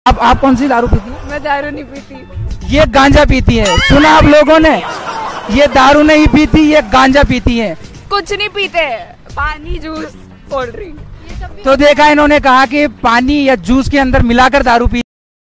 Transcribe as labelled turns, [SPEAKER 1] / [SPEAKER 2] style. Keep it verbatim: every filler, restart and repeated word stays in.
[SPEAKER 1] आप आप कौन सी दारू पीती हैं?
[SPEAKER 2] मैं दारू नहीं पीती।
[SPEAKER 1] ये गांजा पीती है। सुना आप लोगों ने, ये दारू नहीं पीती, ये गांजा पीती है।
[SPEAKER 2] कुछ नहीं पीते, पानी, जूस, कोल्ड ड्रिंक।
[SPEAKER 1] तो देखा इन्होंने कहा कि पानी या जूस के अंदर मिलाकर दारू पी